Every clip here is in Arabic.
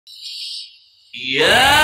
يا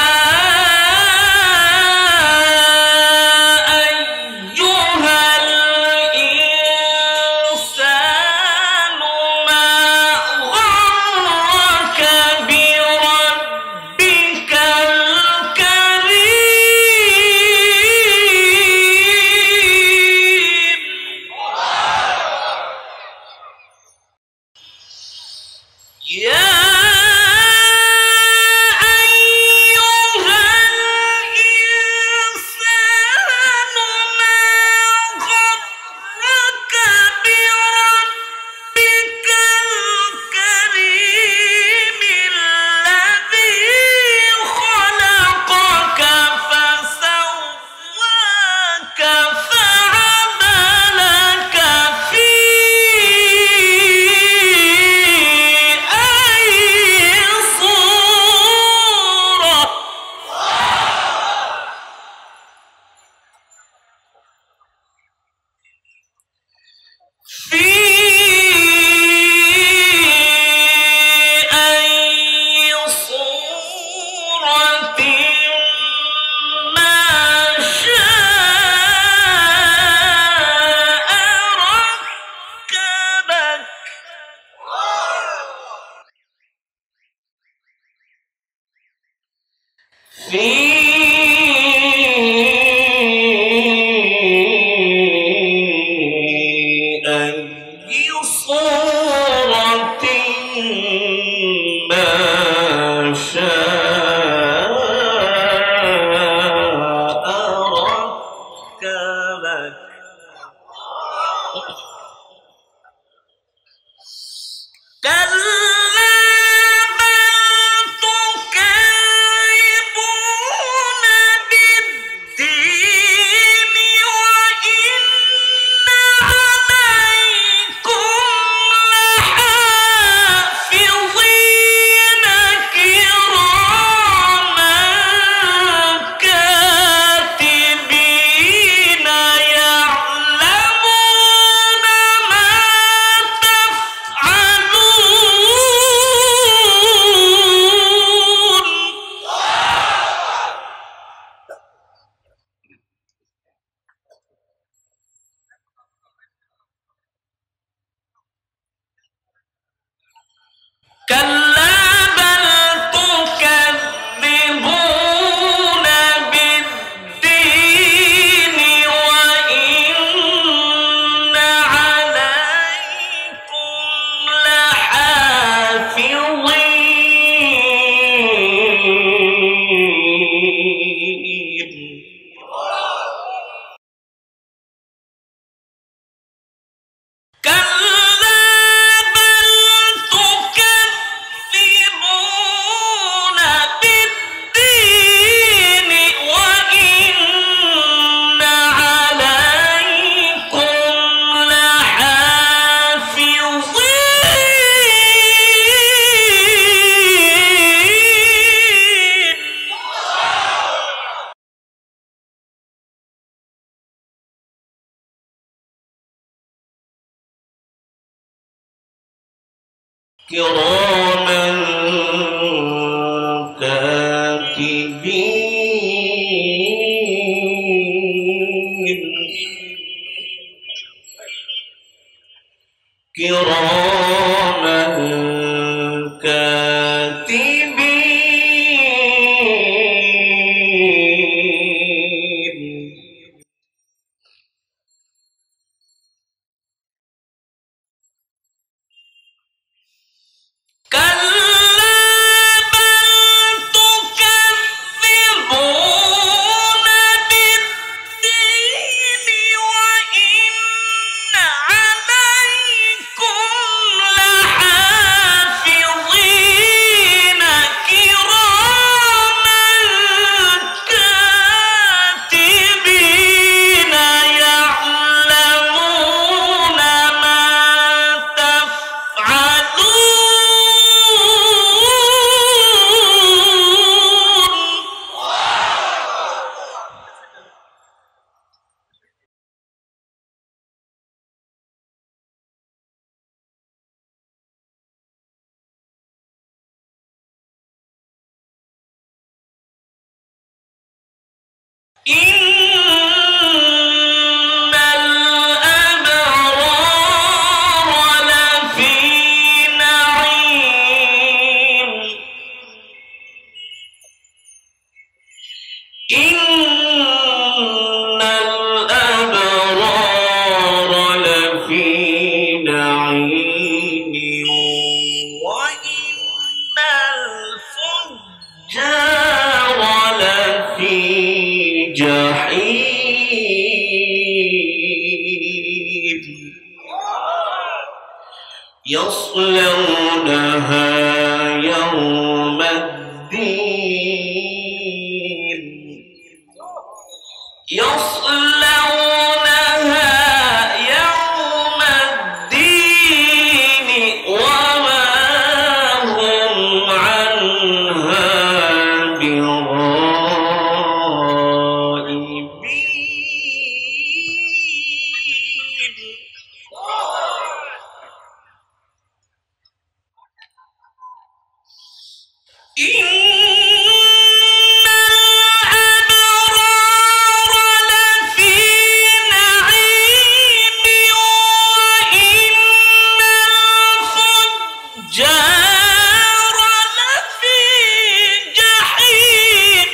كراما كاتبين كراما كاتبين كلا بل تكذبون إن الأبرار لفي نعيم إن الأبرار لفي نعيم وإن الفجار لفي جحيم يصلونها يوم الدين يصلونها يوم الدين وما هم عنها بغائبين إن الأبرار لفي نعيم وإن الفجار لفي جحيم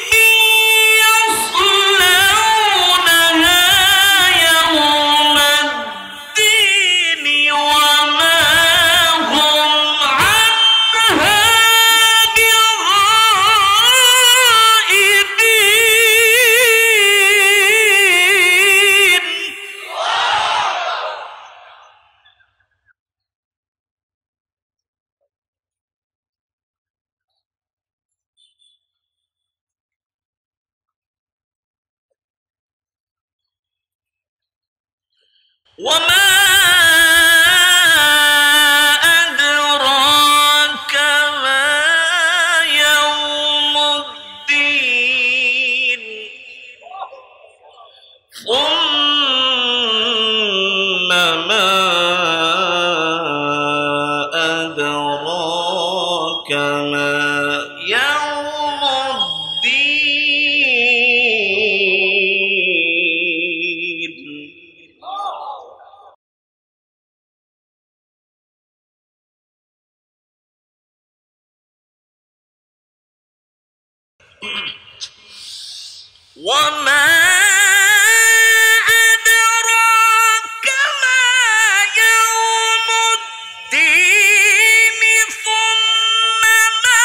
يصلونها يوم الدين وما هم عنها بغائبين وما أدراك ما يوم الدين ثم ما أدراك ما يوم الدين وما أدراك ما يوم الدين ثم ما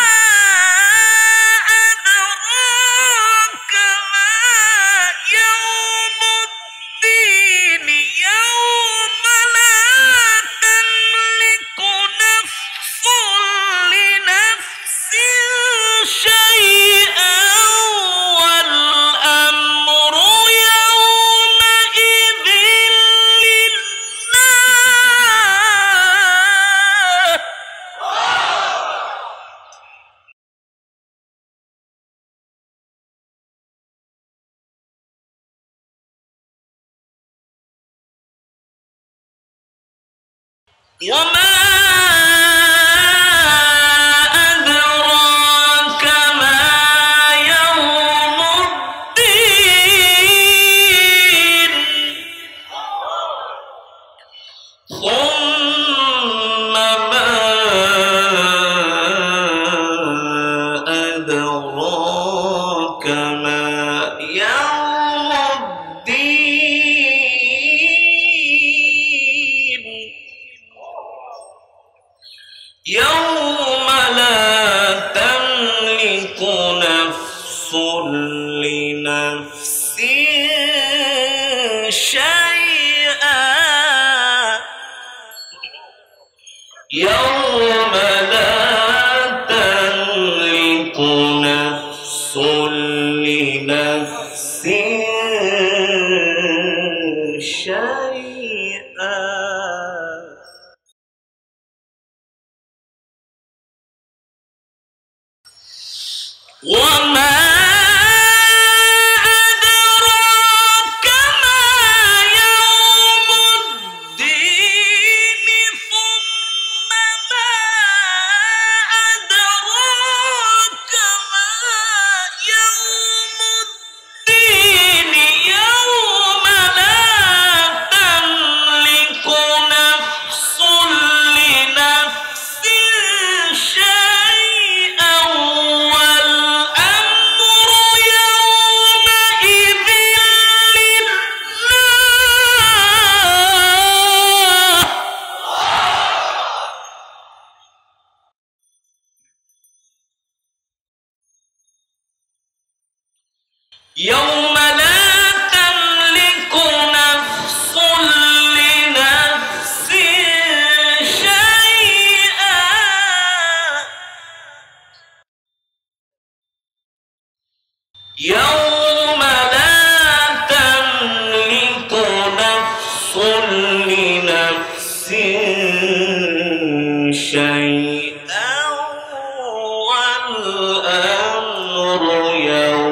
أدراك ما يوم الدين يوم لا تملك نفس لنفس شيئا والأمر يومئذ لله وما أدراك ما يوم الدين ثم ما أدراك ما يوم الدين يوم لا تملك نفس لنفس شيئا يوم لا تملك نفس لنفس شيئا وما أدراك ما يوم الدين ثم ما أدراك ما يوم الدين يوم لا تملك نفس لنفس شيئا يوم لا تملك نفس لنفس شيئا والأمر يوم